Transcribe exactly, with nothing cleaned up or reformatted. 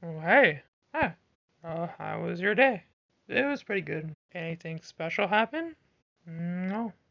Oh, hey. Hi. Uh, how was your day? It was pretty good. Anything special happen? No.